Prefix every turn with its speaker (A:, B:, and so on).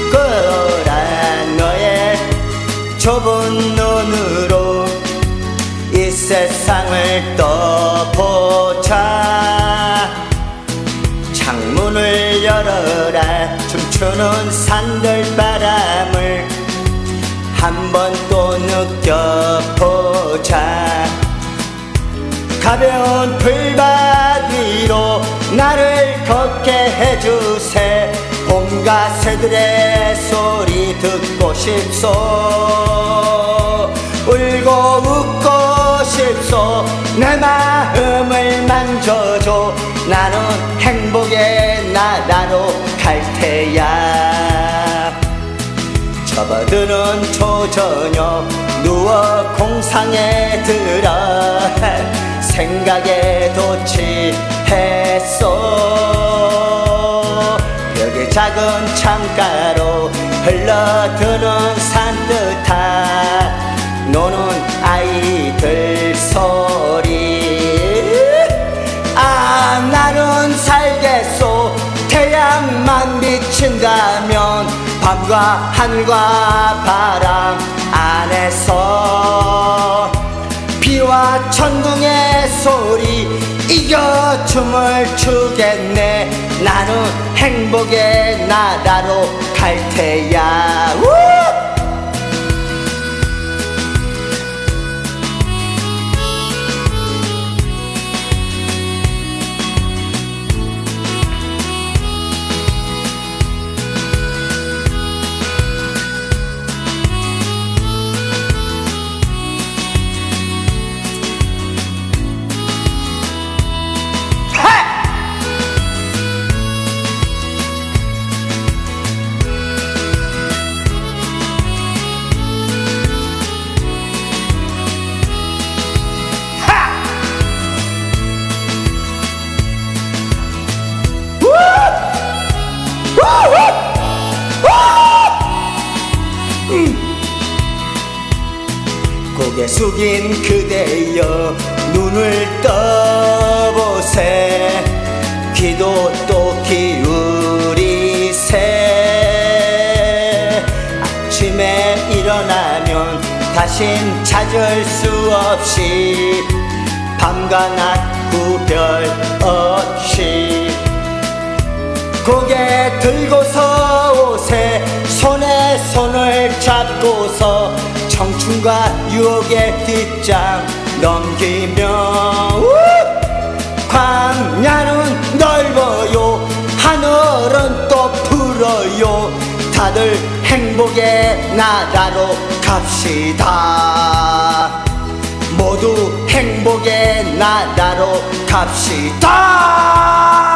A: 거라. 너의 좁은 눈으로 이 세상을 떠보자. 창문을 열어라. 춤추는 산들바람을 한번 또 느껴보자. 가벼운 풀밭 위로 나를 걷게 해주세. 봄과 새들의 소리 듣고 싶소. 울고 웃고 싶소. 내 마음을 만져줘. 나는 행복의 나라로 갈 테야. 접어드는 초저녁 누워 공상에 들어 생각에도 취했소. 벽의 작은 창가로 흘러드는 산뜻한 노는 아이들 소리. 아, 나는 살겠소. 태양만 비친다면 밤과 하늘과 바람 안에서 비와 천둥의 소리 이겨 춤을 추겠네. 나는 행복의 나라로 갈 테야. 고개 숙인 그대여 눈을 떠보세. 귀도 또 기울이세. 아침에 일어나면 다신 찾을 수 없이 밤과 낮 구별 없이 고개 들고서 오세. 손에 손을 잡고서 청춘과 유혹의 뒷장 넘기며 광야는 넓어요. 하늘은 또 푸르요. 다들 행복의 나라로 갑시다. 모두 행복의 나라로 갑시다.